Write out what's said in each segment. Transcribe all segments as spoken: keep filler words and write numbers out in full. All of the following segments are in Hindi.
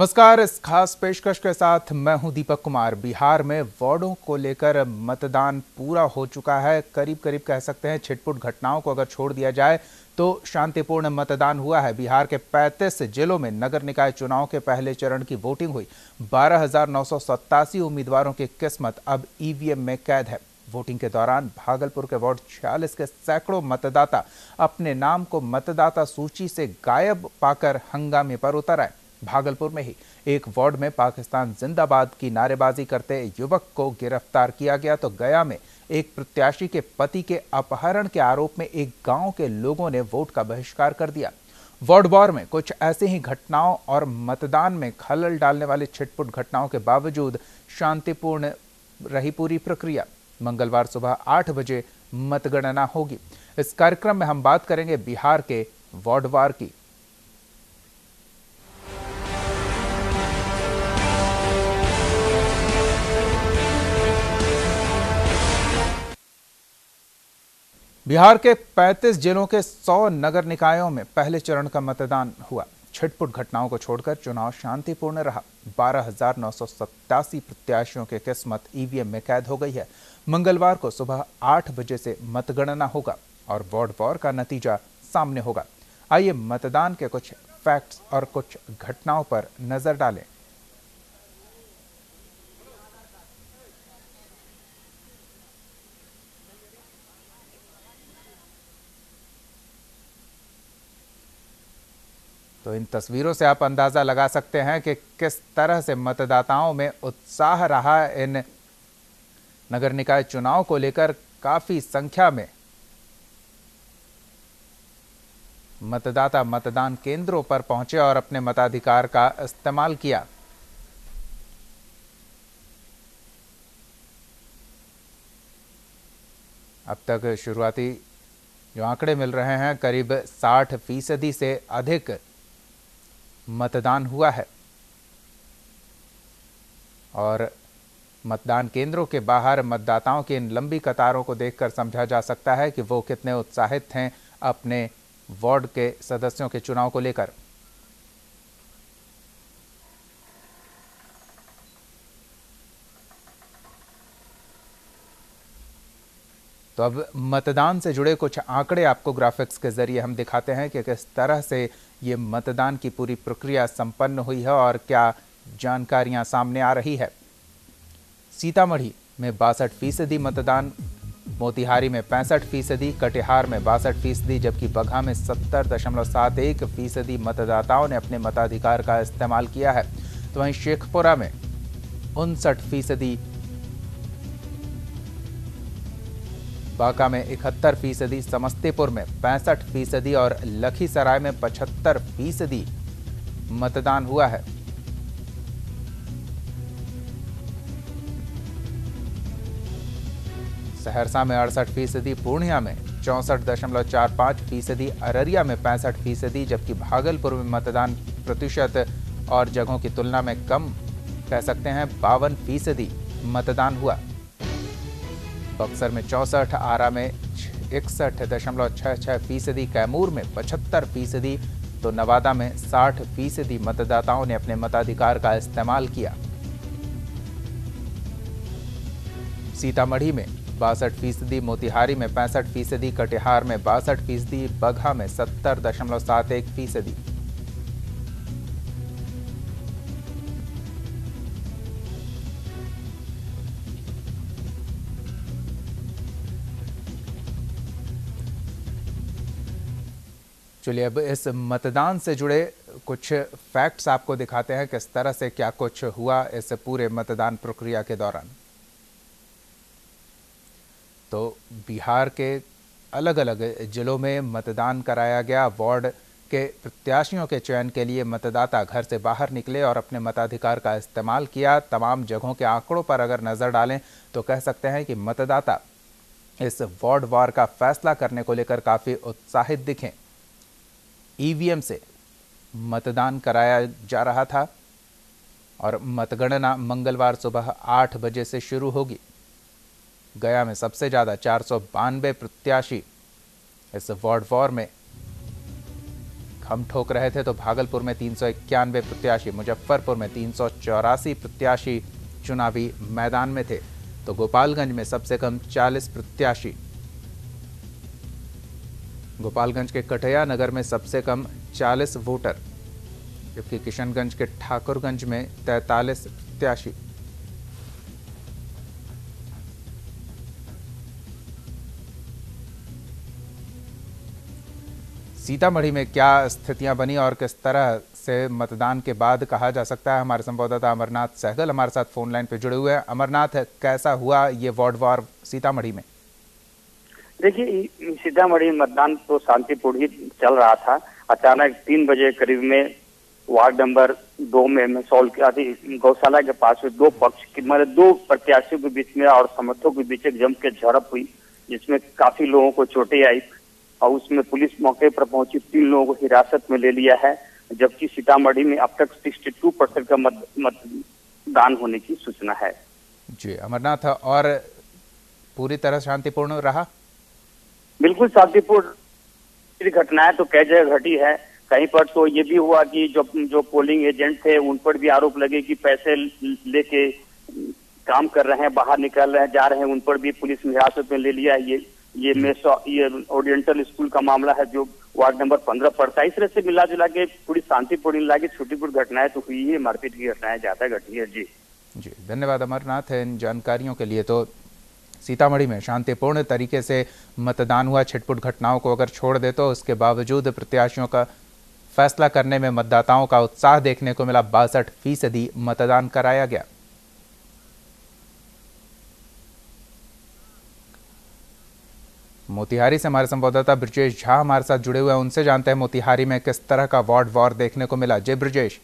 नमस्कार। इस खास पेशकश के साथ मैं हूं दीपक कुमार। बिहार में वार्डों को लेकर मतदान पूरा हो चुका है। करीब करीब कह सकते हैं छिटपुट घटनाओं को अगर छोड़ दिया जाए तो शांतिपूर्ण मतदान हुआ है। बिहार के पैंतीस जिलों में नगर निकाय चुनाव के पहले चरण की वोटिंग हुई। बारह हजार नौ सौ सत्तासी उम्मीदवारों की किस्मत अब ईवीएम में कैद है। वोटिंग के दौरान भागलपुर के वार्ड छियालीस के सैकड़ों मतदाता अपने नाम को मतदाता सूची से गायब पाकर हंगामे पर उतर आए। भागलपुर में ही एक वार्ड में पाकिस्तान जिंदाबाद की नारेबाजी करते युवक को गिरफ्तार किया गया तो गया में एक प्रत्याशी के पति के अपहरण के आरोप में एक गांव के लोगों ने वोट का बहिष्कार कर दिया। वार्ड वार में कुछ ऐसे ही घटनाओं और मतदान में खलल डालने वाली छिटपुट घटनाओं के बावजूद शांतिपूर्ण रही पूरी प्रक्रिया। मंगलवार सुबह आठ बजे मतगणना होगी। इस कार्यक्रम में हम बात करेंगे बिहार के वार्ड वार की। बिहार के पैंतीस जिलों के सौ नगर निकायों में पहले चरण का मतदान हुआ। छिटपुट घटनाओं को छोड़कर चुनाव शांतिपूर्ण रहा। बारह हजार नौ सौ सत्तासी प्रत्याशियों की किस्मत ईवीएम में कैद हो गई है। मंगलवार को सुबह आठ बजे से मतगणना होगा और वार्ड वार का नतीजा सामने होगा। आइए मतदान के कुछ फैक्ट्स और कुछ घटनाओं पर नजर डालें। तो इन तस्वीरों से आप अंदाजा लगा सकते हैं कि किस तरह से मतदाताओं में उत्साह रहा। इन नगर निकाय चुनाव को लेकर काफी संख्या में मतदाता मतदान केंद्रों पर पहुंचे और अपने मताधिकार का इस्तेमाल किया। अब तक शुरुआती जो आंकड़े मिल रहे हैं, करीब साठ फीसदी से अधिक मतदान हुआ है और मतदान केंद्रों के बाहर मतदाताओं की इन लंबी कतारों को देखकर समझा जा सकता है कि वो कितने उत्साहित हैं अपने वार्ड के सदस्यों के चुनाव को लेकर। तो अब मतदान से जुड़े कुछ आंकड़े आपको ग्राफिक्स के जरिए हम दिखाते हैं कि किस तरह से ये मतदान की पूरी प्रक्रिया संपन्न हुई है और क्या जानकारियां सामने आ रही है। सीतामढ़ी में बासठ फीसदी मतदान, मोतिहारी में पैंसठ फीसदी, कटिहार में बासठ फीसदी, जबकि बगहा में सत्तर दशमलव सात एक फीसदी मतदाताओं ने अपने मताधिकार का इस्तेमाल किया है। तो वहीं शेखपुरा में उनसठ फीसदी, बांका में इकहत्तर फीसदी, समस्तीपुर में पैंसठ फीसदी और लखीसराय में पचहत्तर फीसदी मतदान हुआ है। सहरसा में अड़सठ फीसदी, पूर्णिया में चौंसठ दशमलव चार पाँच फीसदी, अररिया में पैंसठ फीसदी, जबकि भागलपुर में मतदान प्रतिशत और जगहों की तुलना में कम कह सकते हैं बावन फीसदी मतदान हुआ। बक्सर में चौंसठ, आरा में इकसठ दशमलव छह छह फीसदी, कैमूर में पचहत्तर फीसदी तो नवादा में साठ फीसदी मतदाताओं ने अपने मताधिकार का इस्तेमाल किया। सीतामढ़ी में बासठ फीसदी, मोतिहारी में पैंसठ फीसदी, कटिहार में बासठ फीसदी, बगहा में सत्तर दशमलव सात एक फीसदी। चलिए अब इस मतदान से जुड़े कुछ फैक्ट्स आपको दिखाते हैं किस तरह से क्या कुछ हुआ इस पूरे मतदान प्रक्रिया के दौरान। तो बिहार के अलग अलग जिलों में मतदान कराया गया। वार्ड के प्रत्याशियों के चयन के लिए मतदाता घर से बाहर निकले और अपने मताधिकार का इस्तेमाल किया। तमाम जगहों के आंकड़ों पर अगर नजर डालें तो कह सकते हैं कि मतदाता इस वार्ड वार का फैसला करने को लेकर काफी उत्साहित दिखे। ईवीएम से मतदान कराया जा रहा था और मतगणना मंगलवार सुबह आठ बजे से शुरू होगी। गया में सबसे ज्यादा चार सौ बानवे प्रत्याशी इस वार्ड वार में हम ठोक रहे थे तो भागलपुर में तीन सौ इक्यानवे प्रत्याशी, मुजफ्फरपुर में तीन सौ चौरासी प्रत्याशी चुनावी मैदान में थे, तो गोपालगंज में सबसे कम चालीस प्रत्याशी, गोपालगंज के कठैया नगर में सबसे कम चालीस वोटर, जबकि किशनगंज के ठाकुरगंज में तैंतालीस प्रत्याशी। सीतामढ़ी में क्या स्थितियां बनी और किस तरह से मतदान के बाद कहा जा सकता है, हमारे संवाददाता अमरनाथ सहगल हमारे साथ फोन लाइन पे जुड़े हुए हैं। अमरनाथ, कैसा हुआ ये वार्ड वार सीतामढ़ी में? देखिए, सीतामढ़ी मतदान तो शांतिपूर्ण ही चल रहा था। अचानक तीन बजे करीब में वार्ड नंबर दो में मसौल के गौशाला के पास में दो पक्ष की मतलब दो प्रत्याशियों के बीच में और समर्थकों के बीच एक जम के झड़प हुई, जिसमें काफी लोगों को चोटें आई और उसमें पुलिस मौके पर पहुंची, तीन लोगों को हिरासत में ले लिया है। जबकि सीतामढ़ी में अब तक बासठ परसेंट का मत मतदान होने की सूचना है। जी अमरनाथ, और पूरी तरह शांतिपूर्ण रहा? बिल्कुल शांतिपूर्ण। घटनाएं तो कई जगह घटी है। कहीं पर तो ये भी हुआ कि जो जो पोलिंग एजेंट थे उन पर भी आरोप लगे कि पैसे लेके काम कर रहे हैं, बाहर निकल रहे हैं, जा रहे हैं, उन पर भी पुलिस ने हिरासत में ले लिया है। ये ये मेसो ये ओरिएंटल स्कूल का मामला है जो वार्ड नंबर पंद्रह पड़ता है। इस तरह से मिला जुला के पूरी शांतिपूर्ण लागे, छोटी छोटी घटनाएं तो हुई है, मारपीट की घटनाएं ज्यादा घटी है। जी जी धन्यवाद अमरनाथ इन जानकारियों के लिए। तो सीतामढ़ी में शांतिपूर्ण तरीके से मतदान हुआ, छिटपुट घटनाओं को अगर छोड़ दे तो उसके बावजूद प्रत्याशियों का फैसला करने में मतदाताओं का उत्साह देखने को मिला। बासठ फीसदी मतदान कराया गया। मोतिहारी से हमारे संवाददाता ब्रजेश झा हमारे साथ जुड़े हुए हैं, उनसे जानते हैं मोतिहारी में किस तरह का वार्ड वार देखने को मिला। जय ब्रजेश।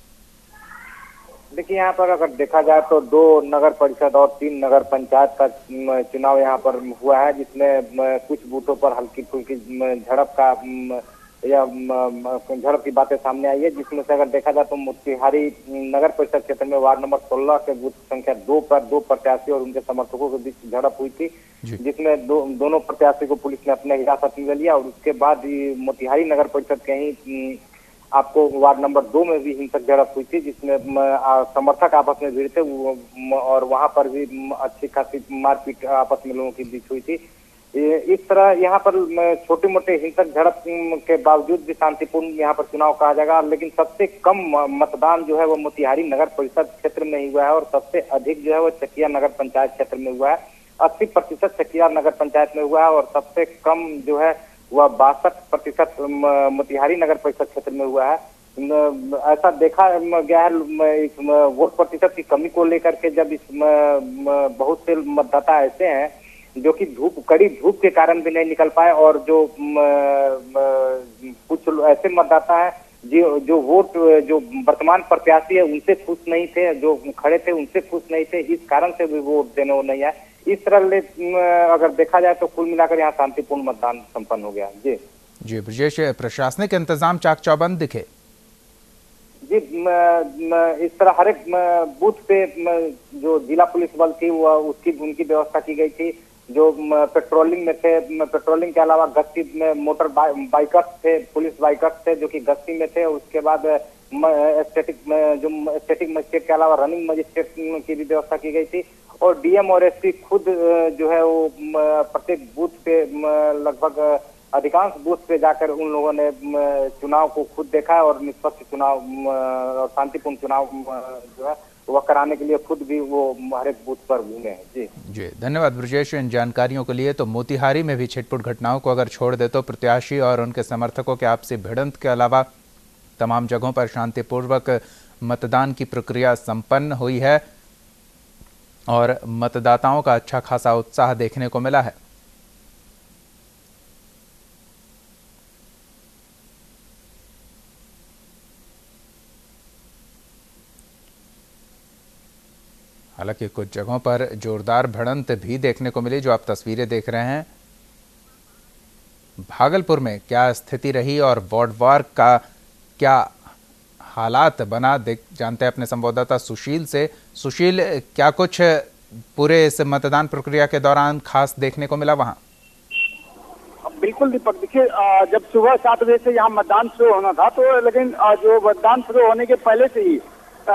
देखिए, यहाँ पर अगर देखा जाए तो दो नगर परिषद और तीन नगर पंचायत का चुनाव यहाँ पर हुआ है, जिसमें कुछ बूथों पर हल्की फुल्की झड़प का या झड़प की बातें सामने आई है, जिसमें से अगर देखा जाए तो मोतिहारी नगर परिषद क्षेत्र में वार्ड नंबर सोलह के बूथ संख्या दो पर दो प्रत्याशी और उनके समर्थकों के बीच झड़प हुई थी, जिसमें दो दोनों प्रत्याशी को पुलिस ने अपने हिरासत में लिया। और उसके बाद मोतिहारी नगर परिषद के ही आपको वार्ड नंबर दो में भी हिंसक झड़प हुई थी, जिसमें समर्थक आपस में भिड़े थे और वहां पर भी अच्छी खासी मारपीट आपस में लोगों के बीच हुई थी। इस तरह यहाँ पर छोटे मोटे हिंसक झड़प के बावजूद भी शांतिपूर्ण यहाँ पर चुनाव कहा जाएगा। लेकिन सबसे कम मतदान जो है वो मोतिहारी नगर परिषद क्षेत्र में ही हुआ है और सबसे अधिक जो है वो चकिया नगर पंचायत क्षेत्र में हुआ है। अस्सी प्रतिशत चकिया नगर पंचायत में हुआ है और सबसे कम जो है वह बासठ प्रतिशत मोतिहारी नगर परिषद क्षेत्र में हुआ है। ऐसा देखा गया है वोट प्रतिशत की कमी को लेकर के, जब इस बहुत से मतदाता ऐसे हैं जो कि धूप कड़ी धूप के कारण भी नहीं निकल पाए और जो म, म, कुछ ऐसे मतदाता हैं जो जो वोट जो वर्तमान प्रत्याशी है उनसे खुश नहीं थे, जो खड़े थे उनसे खुश नहीं थे, इस कारण से भी वोट देने वो नहीं आए। इस तरह अगर देखा जाए तो कुल मिलाकर यहाँ शांतिपूर्ण मतदान संपन्न हो गया। जी जी ब्रजेश, प्रशासनिक इंतजाम चाक चौबंद दिखे? जी म, म, इस तरह हर एक बूथ पे जो जिला पुलिस बल थी वो उसकी उनकी व्यवस्था की गई थी। जो पेट्रोलिंग में थे, पेट्रोलिंग के अलावा गश्ती में मोटर बाइकर्स थे, पुलिस बाइकर्स थे जो कि गश्ती में थे। उसके बाद स्टैटिक जो स्टैटिक मजिस्ट्रेट के अलावा रनिंग मजिस्ट्रेट की भी व्यवस्था की गई थी। और डीएम और एसपी खुद जो है वो प्रत्येक बूथ पे लगभग अधिकांश बूथ पे जाकर उन लोगों ने चुनाव को खुद देखा और निष्पक्ष चुनाव और शांतिपूर्ण चुनाव जो है वह कराने के लिए खुद भी वो हर एक बूथ पर घूमे हैं। जी जी धन्यवाद ब्रजेश इन जानकारियों के लिए। तो मोतिहारी में भी छिटपुट घटनाओं को अगर छोड़ दे तो प्रत्याशी और उनके समर्थकों के आपसी भिड़ंत के अलावा तमाम जगहों पर शांतिपूर्वक मतदान की प्रक्रिया संपन्न हुई है और मतदाताओं का अच्छा खासा उत्साह देखने को मिला है। हालांकि कुछ जगहों पर जोरदार भिड़ंत भी देखने को मिली, जो आप तस्वीरें देख रहे हैं। भागलपुर में क्या स्थिति रही और वार्ड वार का क्या हालात बना, देख जानते हैं अपने संवाददाता सुशील से। सुशील, क्या कुछ पूरे इस मतदान प्रक्रिया के दौरान खास देखने को मिला वहां? बिल्कुल दीपक, देखिए जब सुबह सात बजे से यहाँ मतदान शुरू होना था, तो लेकिन जो मतदान शुरू होने के पहले से ही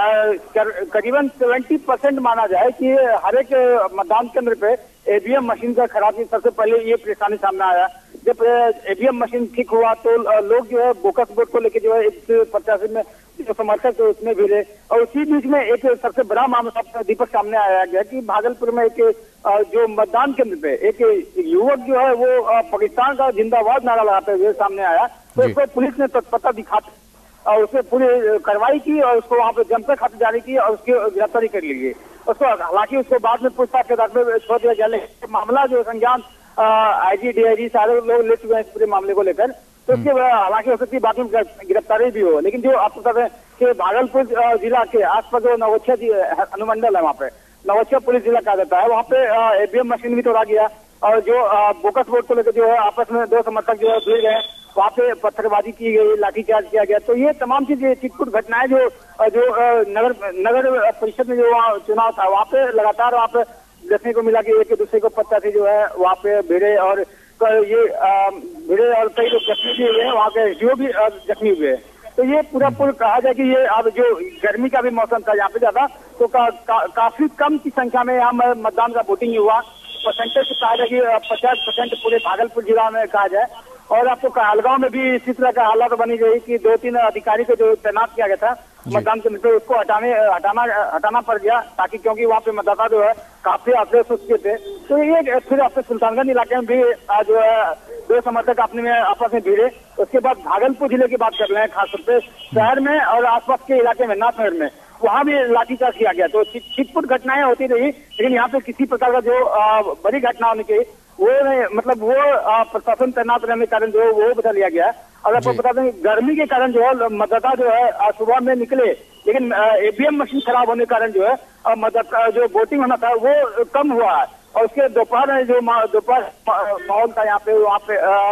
करीबन सत्तर परसेंट माना जाए कि हर एक मतदान केंद्र पे ईवीएम मशीन का खराबी सबसे पहले ये परेशानी सामने आया। जब ईवीएम मशीन ठीक हुआ तो लोग जो है बोकस वोट को लेकर जो है एक प्रत्याशी में जो समर्थक थे उसमें भिड़े, और उसी बीच में एक सबसे बड़ा मामला दीपक सामने आया गया कि भागलपुर में एक जो मतदान केंद्र पे एक युवक जो है वो पाकिस्तान का जिंदाबाद नारा लगाते हुए सामने आया, तो उसको पुलिस ने तत्परता दिखाते और उससे पूरी कार्रवाई की और उसको वहाँ पे जमकर खाते जारी की और उसकी गिरफ्तारी कर ली गई। उसको हालांकि उसको बाद में पूछताछ के आधार पर छोड़ दिया गया, लेकिन मामला जो संज्ञान आईजी डीआईजी सारे लोग ले चुके हैं इस पूरे मामले को लेकर, तो उसके हालांकि हो सकती है बाद में गिरफ्तारी भी हो। लेकिन जो आपको बता दें कि भागलपुर जिला के आसपास जो नवोछिया अनुमंडल है, वहाँ पे नवोछिया पुलिस जिला कहा जाता है, वहाँ पे ईवीएम मशीन भी तोड़ा गया और जो बोकस वोट को लेकर जो है आपस में दो समर्थक जो है भिड़ गए, वहाँ पे पत्थरबाजी की गई, लाठीचार्ज किया गया। तो ये तमाम चीजें चिटपुट घटनाएं जो जो नगर नगर परिषद में जो वहाँ चुनाव था, वहाँ पे लगातार वहाँ पे देखने को मिला कि एक दूसरे को प्रत्याशी जो है वहाँ पे भिड़े और ये भिड़े और कई लोग जख्मी भी हुए हैं, वहाँ के एसडीओ भी जख्मी हुए हैं। तो ये पूरा पूरा कहा जाए कि ये अब जो गर्मी का भी मौसम था यहाँ पे ज्यादा, तो का, का, काफी कम की संख्या में यहाँ मतदान का वोटिंग हुआ। परसेंटेज कहा जाए कि पचास परसेंट पूरे भागलपुर जिला में कहा जाए। और आपको कहलगांव में भी इसी तरह का हालात बनी गई कि दो तीन अधिकारी को जो तैनात किया गया था मतदान के लिए, उसको हटाने हटाना हटाना पड़ गया, ताकि क्योंकि वहाँ पे मतदाता जो है काफी आक्रोश उसके थे। तो ये फिर आपके सुल्तानगंज इलाके में भी जो है दो समर्थक अपने में आपस में भिड़े। उसके बाद भागलपुर जिले की बात कर रहे हैं, खासतौर पे शहर में और आसपास के इलाके में नाथनगर में, वहाँ भी लाठीचार्ज किया गया। तो छिटपुट घटनाएं होती रही, लेकिन यहाँ पे किसी प्रकार का जो बड़ी घटना होने की वो मतलब वो प्रशासन तैनात रहने के कारण जो वो बता लिया गया। और आपको बता दें गर्मी के कारण जो है मतदाता जो है सुबह में निकले, लेकिन ईवीएम मशीन खराब होने के कारण जो है मतदाता जो वोटिंग होना था वो कम हुआ है। और उसके दोपहर में जो दोपहर माहौल था यहाँ पे, वहाँ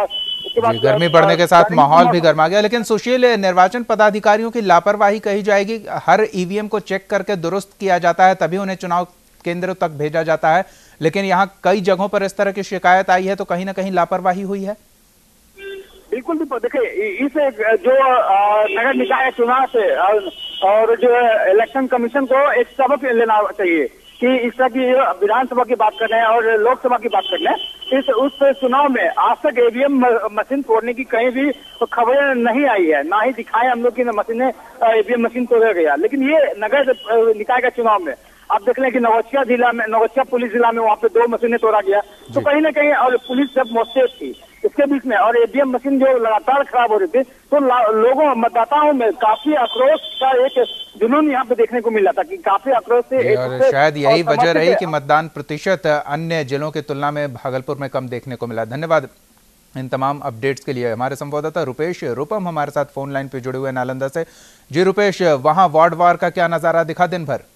पे गर्मी बढ़ने के साथ माहौल भी गर्मा गया। लेकिन सुशील, निर्वाचन पदाधिकारियों की लापरवाही कही जाएगी, हर ईवीएम को चेक करके दुरुस्त किया जाता है तभी उन्हें चुनाव केंद्र तक भेजा जाता है, लेकिन यहाँ कई जगहों पर इस तरह की शिकायत आई है, तो कहीं ना कहीं लापरवाही हुई है। बिल्कुल देखिए, इस जो नगर निकाय चुनाव से और जो इलेक्शन कमीशन को एक सबक लेना चाहिए कि इस तरह की विधानसभा की बात कर रहे हैं और लोकसभा की बात कर रहे हैं, इस उस चुनाव में आज तक ईवीएम मशीन तोड़ने की कहीं भी खबरें नहीं आई है, ना ही दिखाए हम लोग की मशीनें ईवीएम मशीन तोड़ा गया। लेकिन ये नगर निकाय का चुनाव में आप देख लें कि नवोछिया जिला में, नवोछिया पुलिस जिला में वहाँ पे दो मशीनें तोड़ा गया, तो कहीं ना कहीं और पुलिस जब मौजूद थी इसके बीच में और ईवीएम मशीन जो लगातार खराब हो रही थी, तो लोगों मतदाताओं में काफी आक्रोश का एक जुनून यहाँ पे देखने को मिला था कि काफी आक्रोश से और शायद यही वजह रही कि मतदान प्रतिशत अन्य जिलों की तुलना में भागलपुर में कम देखने को मिला। धन्यवाद इन तमाम अपडेट्स के लिए। हमारे संवाददाता रुपेश रूपम हमारे साथ फोन लाइन पे जुड़े हुए नालंदा से। जी रुपेश, वहाँ वार्ड वार का क्या नजारा दिखा दिन भर?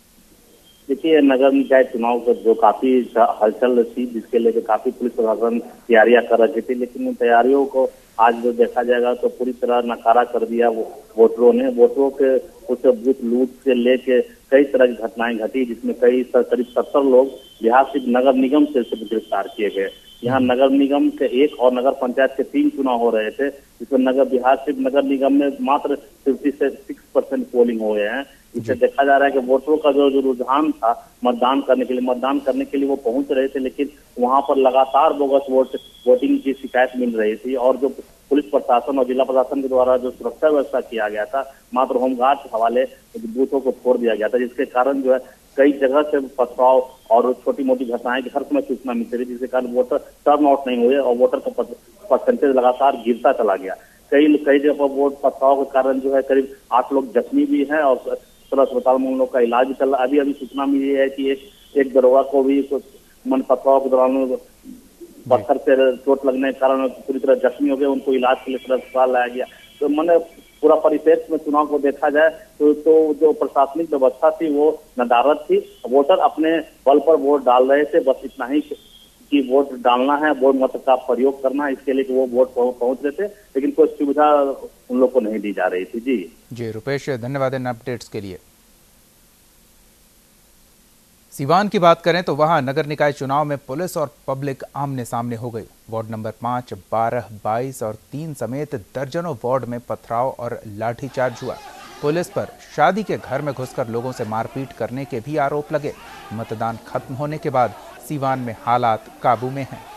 देखिए, नगर निकाय चुनाव को जो काफी हलचल थी, जिसके लेकर काफी पुलिस प्रशासन तैयारियां कर रही थी, लेकिन उन तैयारियों को आज जो देखा जाएगा तो पूरी तरह नकारा कर दिया वो वोटरों ने। वोटरों के उस बूथ लूट से लेके कई तरह की घटनाएं घटी, जिसमें कई करीब सत्तर लोग बिहार सिर्फ नगर निगम से गिरफ्तार किए गए। यहाँ नगर निगम के एक और नगर पंचायत के तीन चुनाव हो रहे थे, जिसमें नगर बिहार सिर्फ नगर निगम में मात्र फिफ्टी से सिक्स परसेंट पोलिंग हो गए हैं। इससे देखा जा रहा है कि वोटरों का जो जो रुझान था मतदान करने के लिए मतदान करने के लिए वो पहुंच रहे थे, लेकिन वहां पर लगातार बोगस वोट वोटिंग की शिकायत मिल रही थी। और जो पुलिस प्रशासन और जिला प्रशासन के द्वारा जो सुरक्षा व्यवस्था किया गया था, मात्र होमगार्ड के हवाले बूथों को छोड़ दिया गया था, जिसके कारण जो है कई जगह से पथराव और छोटी मोटी घटनाएं की हर समय सूचना मिलती रही, जिसके कारण वोटर टर्न आउट नहीं हुए और वोटर का परसेंटेज लगातार गिरता चला गया। कई कई जगह पर वोट पथराव के कारण जो है करीब आठ लोग जख्मी भी हैं और सदर अस्पताल में उन लोग का इलाज चल रहा है। अभी अभी सूचना मिली है कि एक एक दरोगा को भी मन पथराव के दौरान पत्थर से चोट लगने के कारण पूरी तरह जख्मी हो गए, उनको इलाज के लिए सदर अस्पताल लाया गया। तो मैंने पूरा परिप्रेक्ष्य में चुनाव को देखा जाए तो, तो जो प्रशासनिक व्यवस्था थी वो नदारद थी। वोटर अपने बल पर वोट डाल रहे थे, बस इतना ही कि वोट डालना है, वोट मत का प्रयोग करना है, इसके लिए कि वो वोट पहुंच रहे थे, लेकिन कोई सुविधा उन लोग को नहीं दी जा रही थी। जी जी रुपेश, धन्यवाद इन अपडेट्स के लिए। सीवान की बात करें तो वहां नगर निकाय चुनाव में पुलिस और पब्लिक आमने सामने हो गई। वार्ड नंबर पाँच, बारह, बाईस और तीन समेत दर्जनों वार्ड में पथराव और लाठीचार्ज हुआ। पुलिस पर शादी के घर में घुसकर लोगों से मारपीट करने के भी आरोप लगे। मतदान खत्म होने के बाद सीवान में हालात काबू में हैं।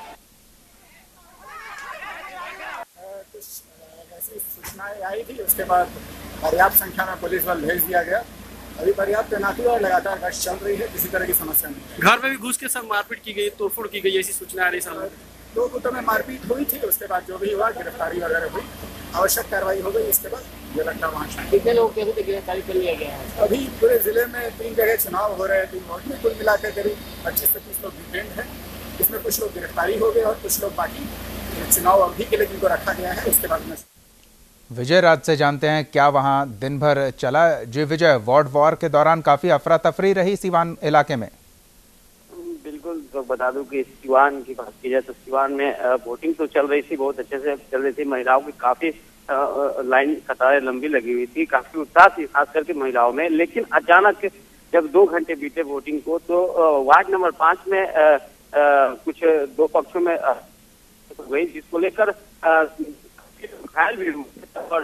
सूचनाएं आई थी, उसके बाद पर्याप्त संख्या में पुलिस बल भेज दिया गया। अभी पर्याप्त तैनाती और लगातार गश्त चल रही है, किसी तरह की समस्या नहीं। घर में भी घुस के सब मारपीट की गई, तोड़फोड़ की गई, ऐसी सूचना आ रही है। दो गुटों में मारपीट हुई थी, उसके बाद जो भी हुआ गिरफ्तारी वगैरह हुई, आवश्यक कार्रवाई हो गई। इसके बाद ये लगता वहाँ कितने लोग के अभी गिरफ्तारी कर लिया गया है? अभी पूरे जिले में तीन जगह चुनाव हो रहे हैं, तीन वार्ड में कुल मिलाकर करीब पच्चीस से तीस लोग डिटेंड है। इसमें कुछ लोग गिरफ्तारी हो गए और कुछ लोग बाकी चुनाव अवधि के लिए जिनको रखा गया है। उसके बाद में विजय राज से जानते हैं क्या वहां दिन भर चला। जी विजय, वार्ड वॉर के दौरान काफी अफरा तफरी रही सीवान इलाके में। बिल्कुल, तो बता दूं कि सीवान की बात की जाए तो सीवान में वोटिंग तो चल रही थी, बहुत अच्छे से चल रही थी। महिलाओं की काफी लाइन कतारें लंबी लगी हुई थी, काफी उत्साह थी खास करके महिलाओं में। लेकिन अचानक जब दो घंटे बीते वोटिंग को तो वार्ड नंबर पांच में आ, आ, कुछ दो पक्षों में हो गई, जिसको लेकर घायल भी हुए और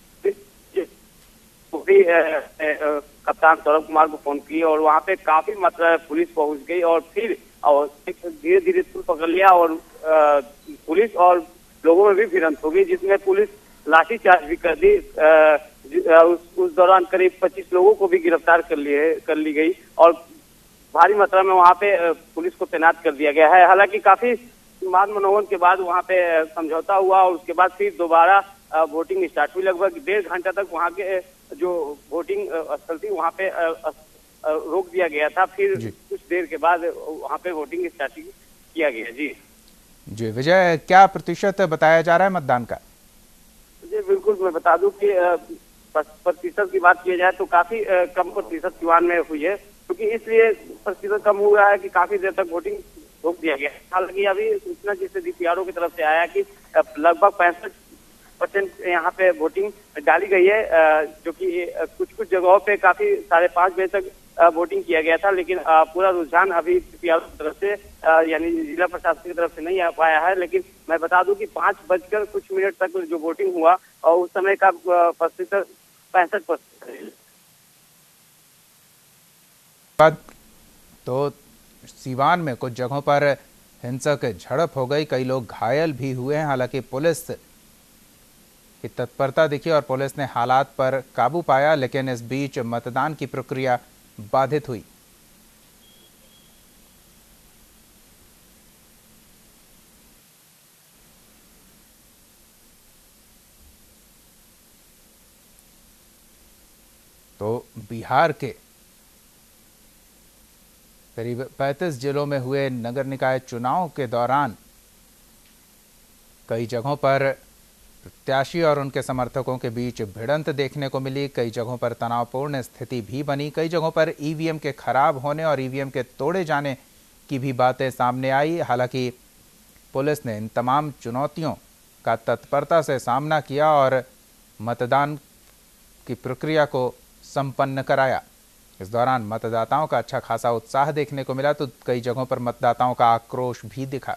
भी कप्तान सौरभ कुमार को फोन किए और वहां पे काफी मात्रा में पुलिस पहुंच गई और फिर और धीरे धीरे पुल पकड़ लिया और आ, पुलिस और लोगों में भी भिड़ंत हो गई, जिसमें पुलिस लाठीचार्ज भी कर दी। आ, उस, उस दौरान करीब पच्चीस लोगों को भी गिरफ्तार कर लिए कर ली गई और भारी मात्रा में वहां पे पुलिस को तैनात कर दिया गया है। हालांकि काफी मान मनोवन के बाद वहां पे समझौता हुआ और उसके बाद फिर दोबारा वोटिंग स्टार्ट हुई। लगभग डेढ़ घंटा तक वहां के जो वोटिंग स्थल थी वहां पे रोक दिया गया था। फिर कुछ देर के बाद वहां पे वोटिंग स्टार्ट किया गया। जी जी विजय, क्या प्रतिशत बताया जा रहा है मतदान का? जी बिल्कुल, मैं बता दूं कि प्रतिशत की बात की जाए तो काफी कम प्रतिशत सीवान में हुई है, क्योंकि इसलिए प्रतिशत कम हुआ है कि काफी देर तक वोटिंग रोक दिया गया। हालांकि अभी सूचना जिससे डीपीआरओ की तरफ से आया कि लगभग पैंसठ परसेंट यहाँ पे वोटिंग डाली गई है, जो कि कुछ कुछ जगहों पे काफी साढ़े पाँच बजे तक वोटिंग किया गया था। लेकिन पूरा रुझान अभी डीपीआरओ की तरफ से यानी जिला प्रशासन की तरफ से नहीं आ पाया है। लेकिन मैं बता दूं कि पाँच बजकर कुछ मिनट तक जो वोटिंग हुआ और उस समय का प्रतिशत पैंसठ परसेंट। तो सीवान में कुछ जगहों पर हिंसक झड़प हो गई, कई लोग घायल भी हुए हैं। हालांकि पुलिस की तत्परता दिखी और पुलिस ने हालात पर काबू पाया, लेकिन इस बीच मतदान की प्रक्रिया बाधित हुई। तो बिहार के करीब पैंतीस जिलों में हुए नगर निकाय चुनाव के दौरान कई जगहों पर प्रत्याशी और उनके समर्थकों के बीच भिड़ंत देखने को मिली। कई जगहों पर तनावपूर्ण स्थिति भी बनी। कई जगहों पर ईवीएम के खराब होने और ईवीएम के तोड़े जाने की भी बातें सामने आई। हालांकि पुलिस ने इन तमाम चुनौतियों का तत्परता से सामना किया और मतदान की प्रक्रिया को संपन्न कराया। इस दौरान मतदाताओं का अच्छा खासा उत्साह देखने को मिला, तो कई जगहों पर मतदाताओं का आक्रोश भी दिखा।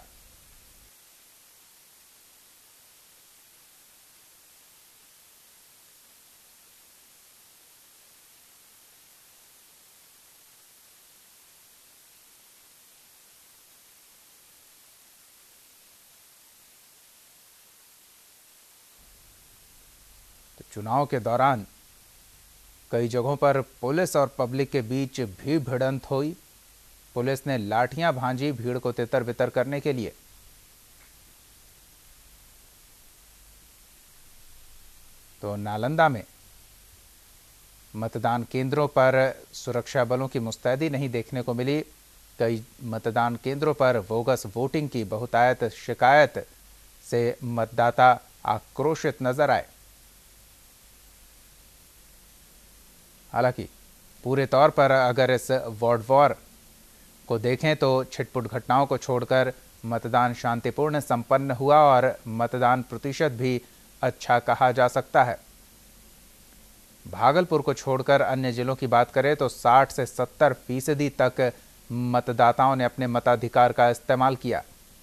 तो चुनाव के दौरान कई जगहों पर पुलिस और पब्लिक के बीच भी भिड़ंत हुई। पुलिस ने लाठियां भांजी भीड़ को तितर बितर करने के लिए। तो नालंदा में मतदान केंद्रों पर सुरक्षा बलों की मुस्तैदी नहीं देखने को मिली। कई मतदान केंद्रों पर बोगस वोटिंग की बहुतायत शिकायत से मतदाता आक्रोशित नजर आए। हालांकि पूरे तौर पर अगर इस वार्ड वॉर को देखें तो छिटपुट घटनाओं को छोड़कर मतदान शांतिपूर्ण संपन्न हुआ और मतदान प्रतिशत भी अच्छा कहा जा सकता है। भागलपुर को छोड़कर अन्य जिलों की बात करें तो साठ से सत्तर फीसदी तक मतदाताओं ने अपने मताधिकार का इस्तेमाल किया।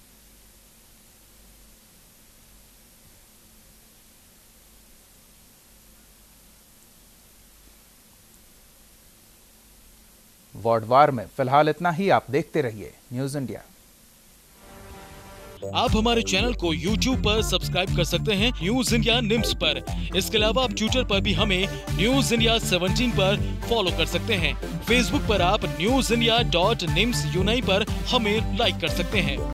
वार्डवार में फिलहाल इतना ही। आप देखते रहिए न्यूज इंडिया। आप हमारे चैनल को यूट्यूब पर सब्सक्राइब कर सकते हैं न्यूज इंडिया निम्स पर। इसके अलावा आप ट्विटर पर भी हमें न्यूज इंडिया सत्रह पर फॉलो कर सकते हैं। फेसबुक पर आप न्यूज इंडिया डॉट निम्स यूनाई पर हमें लाइक कर सकते हैं।